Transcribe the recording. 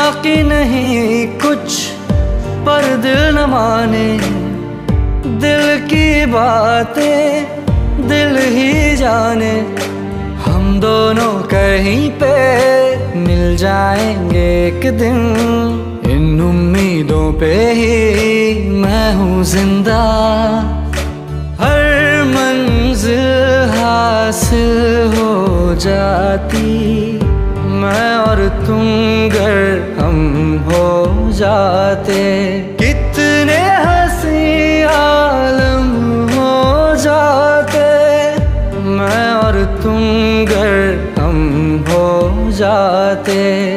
बाकी नहीं कुछ पर दिल न माने, दिल की बातें दिल ही जाने। हम दोनों कहीं पे मिल जाएंगे एक दिन, इन उम्मीदों पे ही मैं हूँ जिंदा। हर मंजिल हासिल हो जाती, मैं और तुम गर हम हो जाते। कितने